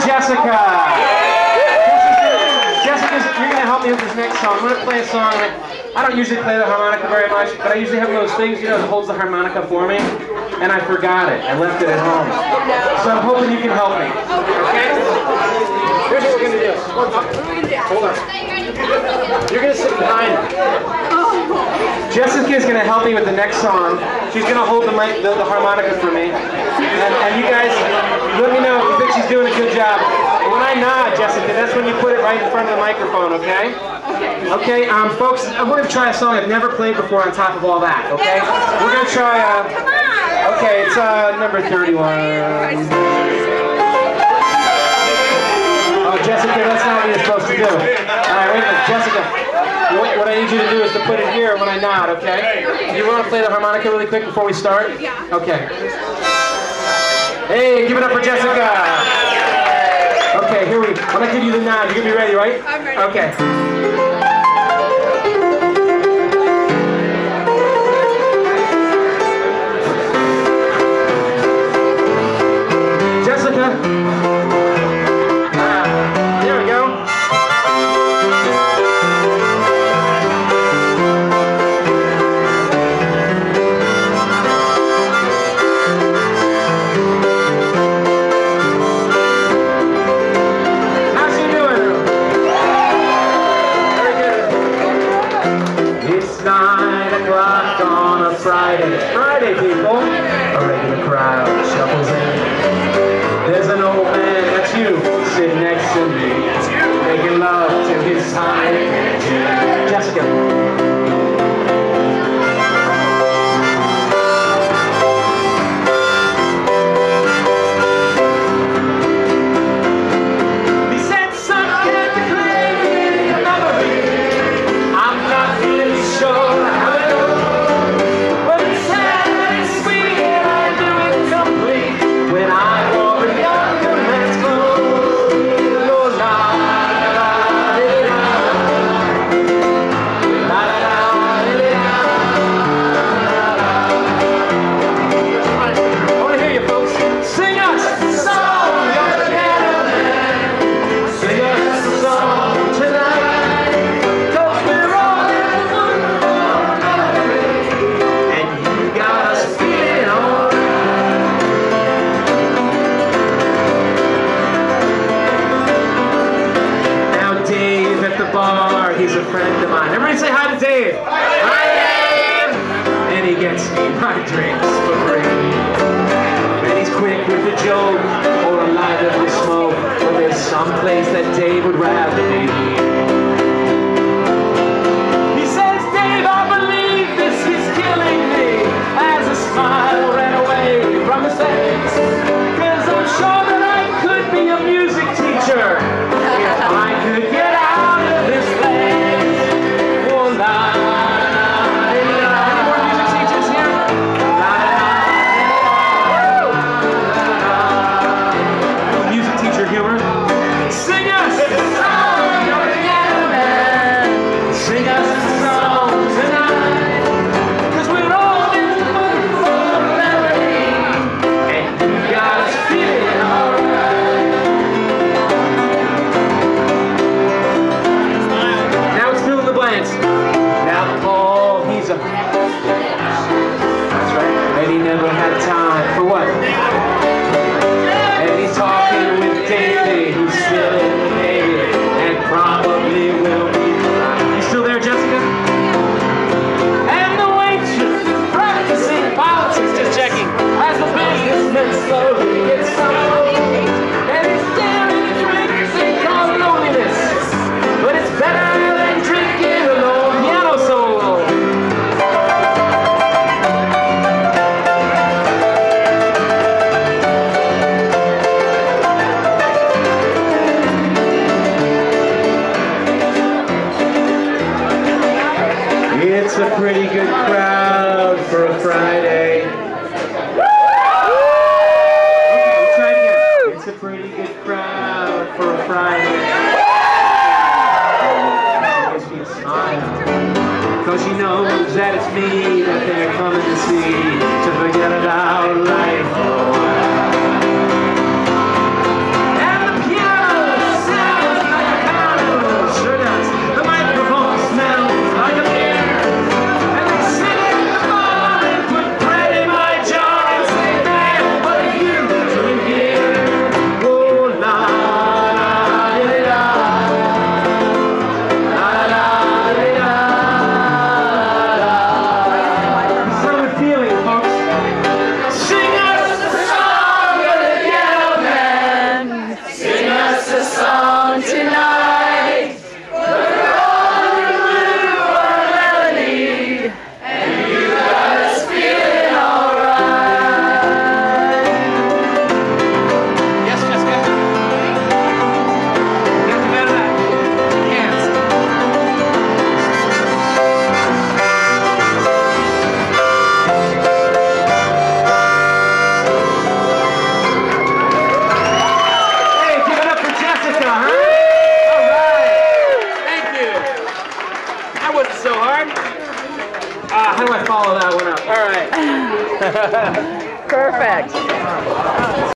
Jessica. Jessica, you're going to help me with this next song. I'm going to play a song. I don't usually play the harmonica very much, but I usually have one of those things, you know, that holds the harmonica for me. And I forgot it. I left it at home. So I'm hoping you can help me. Okay? Here's what we're going to do. Hold on. You're going to sit behind me. Jessica's going to help me with the next song. She's going to hold the mic, the harmonica for me. And you guys, let me know if you think she's doing a good job. And when I nod, Jessica, that's when you put it right in front of the microphone, okay? Okay, folks, we're going to try a song I've never played before on top of all that, okay? We're going to try, okay, it's number 31. Oh, Jessica, that's not what you're supposed to do. All right, wait a minute, Jessica. What I need you to do is to put it here when I nod, okay? You want to play the harmonica really quick before we start? Yeah. Okay. Hey, give it up for Jessica. Okay, here when I give you the nod, you're going to be ready, right? I'm ready. Okay. Jessica. There we go. Friday, people. A regular crowd shuffles in. There's an old man, that's you, sitting next to me, making love to his high energy. Jessica. He's a friend of mine. Everybody say hi to Dave. Hi, Dave! And he gets me my drinks for free. And he's quick with the joke or a light of the smoke. But there's some place that Dave would rather be. He says, Dave, I believe this is killing me. As a smile ran away from his face. Cause I'm sure that I could be a music teacher if I could get out of this place. It's a pretty good crowd for a Friday. Okay, let's try it again. It's a pretty good crowd for a Friday. Cause she knows that it's me that they're coming to see, to forget about life for a while. And the piano notes so hard. How do I follow that one up? All right. Perfect.